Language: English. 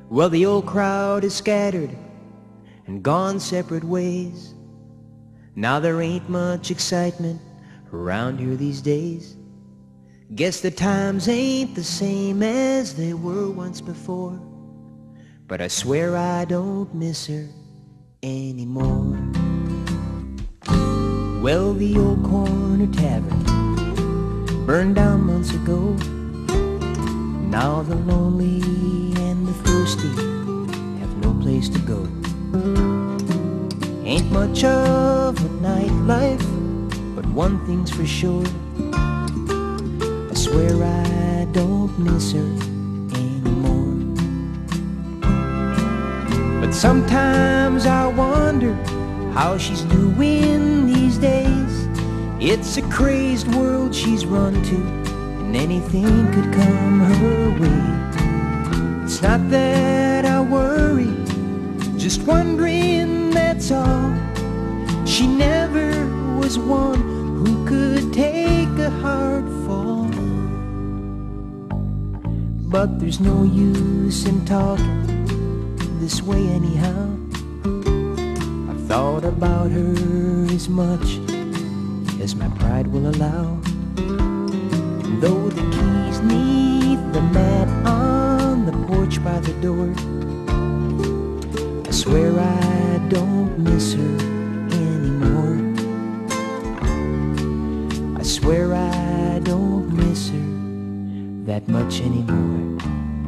Well, the old crowd is scattered and gone separate ways. Now there ain't much excitement around here these days. Guess the times ain't the same as they were once before, but I swear I don't miss her anymore. Well, the old corner tavern burned down months ago. Now the lonely and the thirsty have no place to go. Ain't much of a nightlife, but one thing's for sure, I swear I don't miss her anymore. But sometimes I wonder how she's doing these days. It's a crazed world she's run to, and anything could come her way. It's not that I worry, just wondering, that's all. She never was one who could take a hard fall. But there's no use in talking this way anyhow. I've thought about her as much as my pride will allow. And though the keys neath the mat on the porch by the door, I swear I don't miss her anymore. I swear I don't miss her that much anymore.